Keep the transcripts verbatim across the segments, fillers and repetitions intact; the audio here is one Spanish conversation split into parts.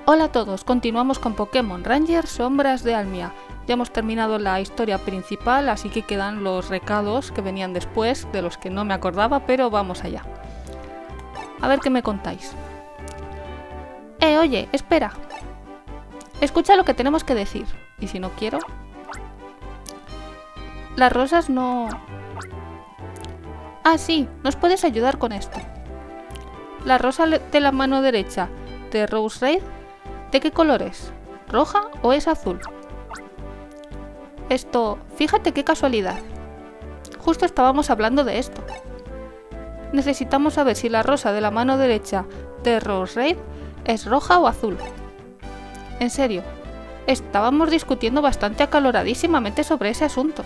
Hola a todos, continuamos con Pokémon Ranger Sombras de Almia. Ya hemos terminado la historia principal, así que quedan los recados que venían después, de los que no me acordaba, pero vamos allá. A ver qué me contáis. Eh, oye, espera. Escucha lo que tenemos que decir. ¿Y si no quiero? Las rosas no... Ah, sí, nos puedes ayudar con esto. La rosa de la mano derecha de Roserade, ¿de qué color es? ¿Roja o es azul? Esto, fíjate qué casualidad. Justo estábamos hablando de esto. Necesitamos saber si la rosa de la mano derecha de Roserade es roja o azul. En serio, estábamos discutiendo bastante acaloradísimamente sobre ese asunto.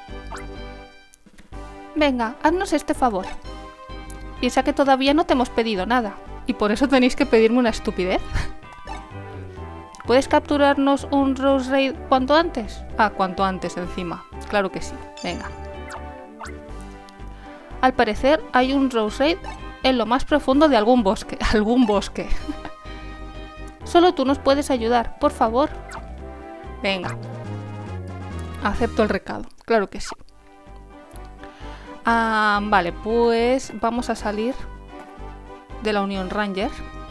Venga, haznos este favor. Piensa que todavía no te hemos pedido nada, y por eso tenéis que pedirme una estupidez. ¿Puedes capturarnos un Roserade cuanto antes? Ah, cuanto antes encima. Claro que sí. Venga. Al parecer hay un Roserade en lo más profundo de algún bosque. Algún bosque. Solo tú nos puedes ayudar, por favor. Venga. Acepto el recado. Claro que sí. Ah, vale, pues vamos a salir de la Unión Ranger.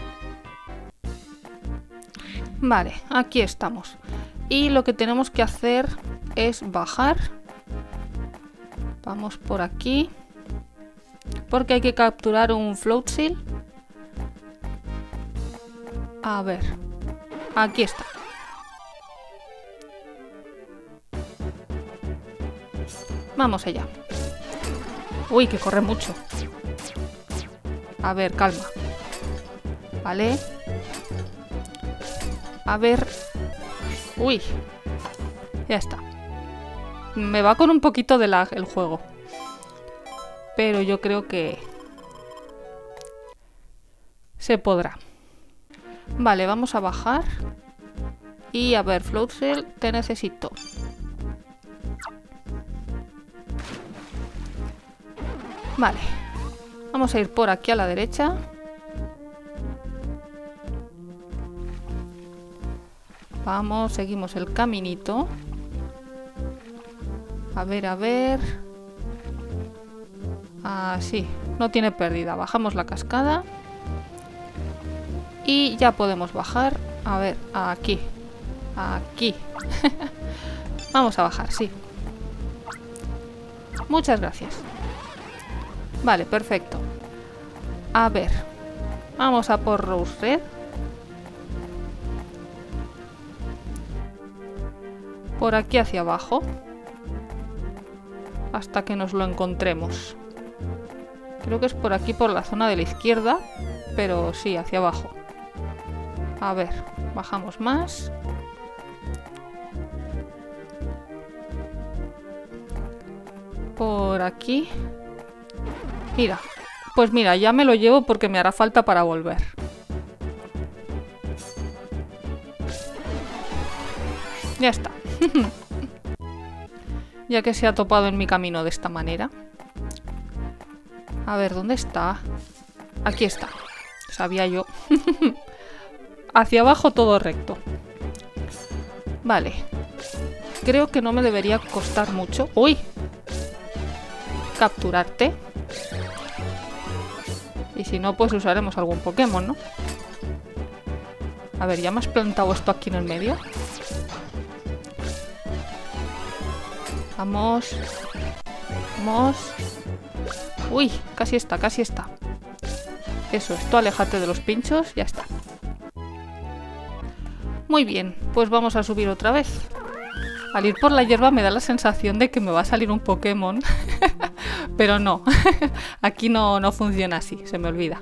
Vale, aquí estamos. Y lo que tenemos que hacer es bajar. Vamos por aquí. Porque hay que capturar un Floatzel. A ver. Aquí está. Vamos allá. Uy, que corre mucho. A ver, calma. Vale. A ver... Uy. Ya está. Me va con un poquito de lag el juego. Pero yo creo que... se podrá. Vale, vamos a bajar. Y a ver, Floatzel, te necesito. Vale. Vamos a ir por aquí a la derecha. Vamos, seguimos el caminito. A ver, a ver. Ah, sí, no tiene pérdida. Bajamos la cascada. Y ya podemos bajar. A ver, aquí. Aquí. Vamos a bajar, sí. Muchas gracias. Vale, perfecto. A ver. Vamos a por Roserade. Por aquí hacia abajo. Hasta que nos lo encontremos. Creo que es por aquí, por la zona de la izquierda. Pero sí, hacia abajo. A ver, bajamos más. Por aquí. Mira. Pues mira, ya me lo llevo porque me hará falta para volver. Ya está. Ya que se ha topado en mi camino de esta manera. A ver, ¿dónde está? Aquí está. Sabía yo. Hacia abajo todo recto. Vale. Creo que no me debería costar mucho. ¡Uy! Capturarte. Y si no, pues usaremos algún Pokémon, ¿no? A ver, ¿ya me has plantado esto aquí en el medio? Vamos. Vamos. Uy, casi está, casi está. Eso, esto, aléjate de los pinchos, ya está. Muy bien, pues vamos a subir otra vez. Al ir por la hierba me da la sensación de que me va a salir un Pokémon. Pero no, aquí no, no funciona así, se me olvida.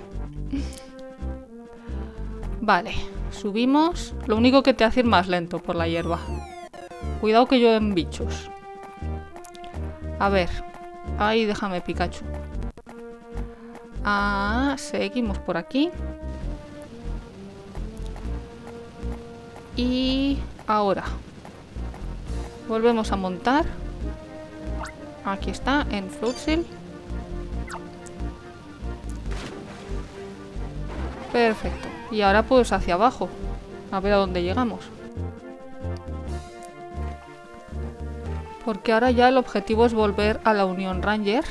Vale, subimos. Lo único que te hace ir más lento por la hierba. Cuidado que llueven bichos. A ver. Ay, déjame, Pikachu. Ah, seguimos por aquí. Y ahora volvemos a montar. Aquí está, en Floatzel. Perfecto. Y ahora pues hacia abajo. A ver a dónde llegamos. Porque ahora ya el objetivo es volver a la Unión Ranger.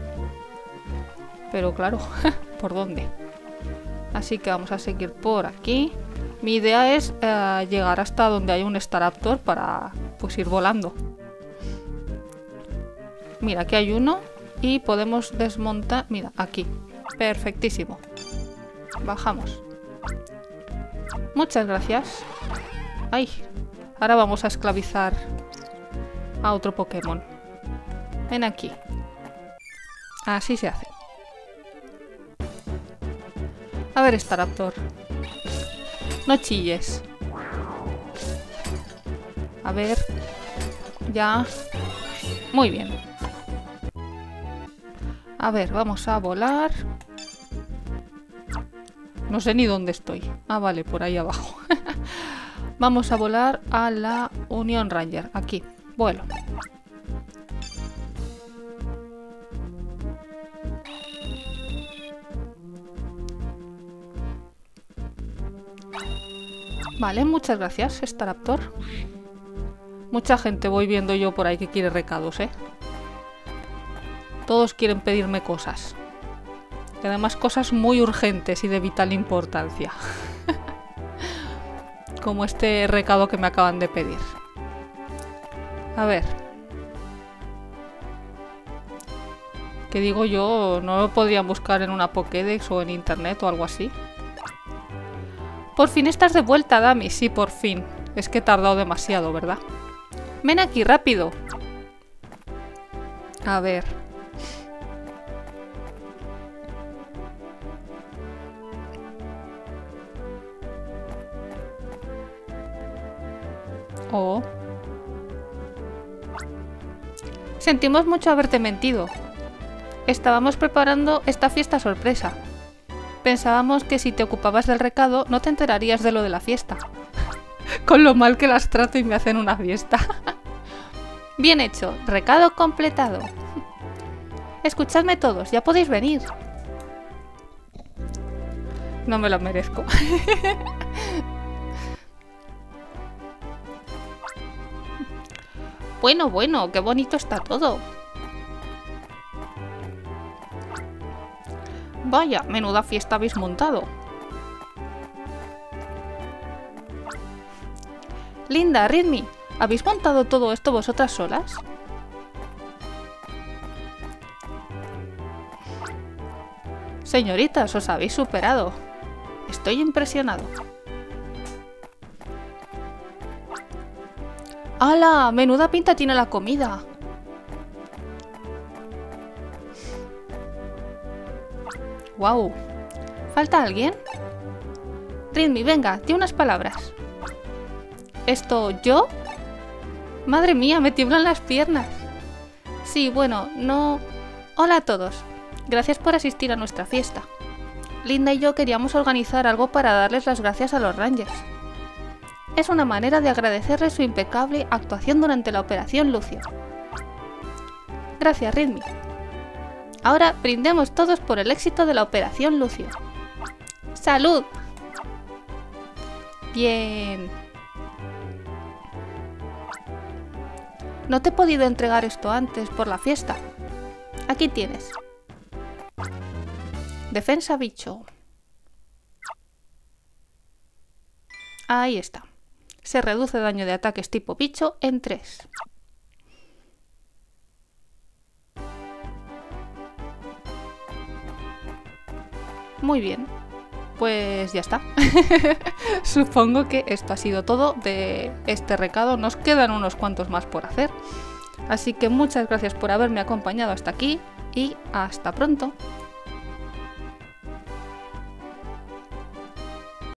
Pero claro, ¿por dónde? Así que vamos a seguir por aquí. Mi idea es eh, llegar hasta donde hay un Staraptor para pues ir volando. Mira, aquí hay uno y podemos desmontar... Mira, aquí. Perfectísimo. Bajamos. Muchas gracias. Ay, ahora vamos a esclavizar a otro Pokémon. Ven aquí. Así se hace. A ver, Staraptor. No chilles. A ver. Ya. Muy bien. A ver, vamos a volar. No sé ni dónde estoy. Ah, vale, por ahí abajo. Vamos a volar a la Unión Ranger. Aquí. Vuelo. Vale, muchas gracias, Staraptor. Mucha gente voy viendo yo por ahí que quiere recados, ¿eh? Todos quieren pedirme cosas. Y además cosas muy urgentes y de vital importancia. Como este recado que me acaban de pedir. A ver. ¿Qué digo yo? ¿No lo podrían buscar en una Pokédex o en internet o algo así? Por fin estás de vuelta, Dami. Sí, por fin. Es que he tardado demasiado, ¿verdad? Ven aquí, rápido. A ver. Oh. Sentimos mucho haberte mentido. Estábamos preparando esta fiesta sorpresa. Pensábamos que si te ocupabas del recado no te enterarías de lo de la fiesta. Con lo mal que las trato y me hacen una fiesta. Bien hecho, recado completado. Escuchadme todos, ya podéis venir. No me lo merezco. Bueno, bueno, qué bonito está todo. Vaya, menuda fiesta habéis montado. Linda, Ridmi, ¿habéis montado todo esto vosotras solas? Señoritas, os habéis superado. Estoy impresionado. ¡Hala! Menuda pinta tiene la comida. ¡Wow! ¿Falta alguien? Ridmi, venga, di unas palabras. ¿Esto yo? Madre mía, me tiemblan las piernas. Sí, bueno, no... Hola a todos. Gracias por asistir a nuestra fiesta. Linda y yo queríamos organizar algo para darles las gracias a los Rangers. Es una manera de agradecerles su impecable actuación durante la Operación Lucio. Gracias, Ridmi. Ahora brindemos todos por el éxito de la Operación Lucio. ¡Salud! Bien. No te he podido entregar esto antes por la fiesta. Aquí tienes. Defensa bicho. Ahí está. Se reduce daño de ataques tipo bicho en tres. Muy bien. Pues ya está. Supongo que esto ha sido todo de este recado. Nos quedan unos cuantos más por hacer. Así que muchas gracias por haberme acompañado hasta aquí y hasta pronto.